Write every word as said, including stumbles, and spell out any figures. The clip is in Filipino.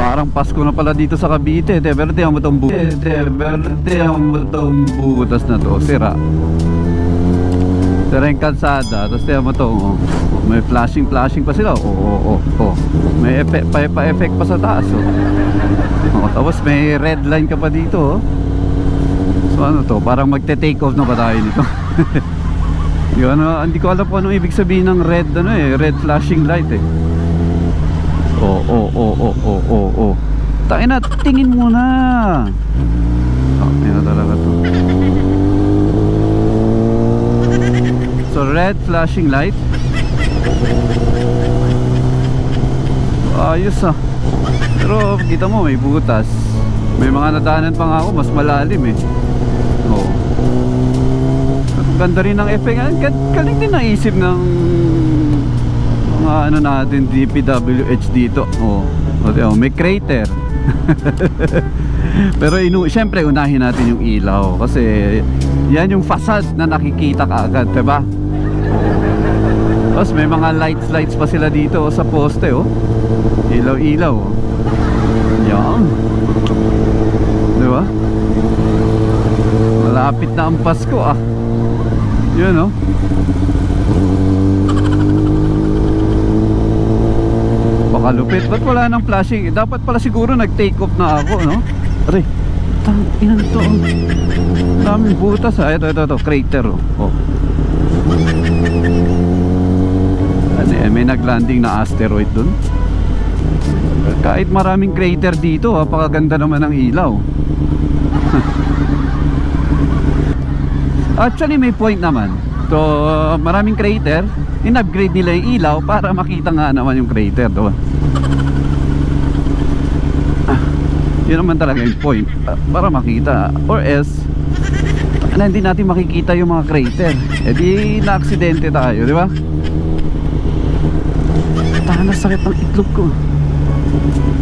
Parang Pasko na pala dito sa Cavite. Te, pero tiyan mo tong butas. Te, pero tiyan mo tong butas na to. Sira. Sira yung kalsada. Tapos tiyan mo to. Oh. May flashing flashing pa sila. Oo, oh, oh, oh, oh. May effect, pa, pa effect pa sa taas. Oh. Oh, tapos may red line ka pa dito. Oh. So ano to? Parang magte-take off na ba tayo nito? Yung ano, hindi ko alam kung anong ibig sabihin ng red ano eh, red flashing light eh. Oh, oh, oh, oh, oh, oh, oh. Tain na, tingin muna. Oh, ayun na talaga to. So red flashing light. Ayos ah. Pero kita mo may butas. May mga nadaanan pa nga ako, mas malalim eh. Oh. Ganda rin ng effect. Galing din naisip ng mga ano natin D P W H dito. Oh, oh may crater. Pero inu syempre unahin natin yung ilaw kasi yan yung facade na nakikita kaagad, diba? Tapos may mga lights lights pa sila dito oh, sa poste oh. Ilaw ilaw oh. Yan. Diba? Malapit na ang Pasko ah. Yun oh. Pakalupit. Ba't wala nang flashing? Dapat pala siguro nag-take off na ako, no? Aray, tang inan to oh. Daming butas ah. Ito, ito, ito, crater oh, oh. Ano eh, may naglanding na asteroid dun. Kahit maraming crater dito ah, pakaganda naman ng ilaw. Actually may point naman. So uh, maraming crater, in-upgrade nila yung ilaw para makita nga naman yung crater, diba? Ah, yun naman talaga yung point, uh, para makita. Or else na hindi natin makikita yung mga crater, eh di na-aksidente tayo, diba? Tahan na sakit ng itlog ko.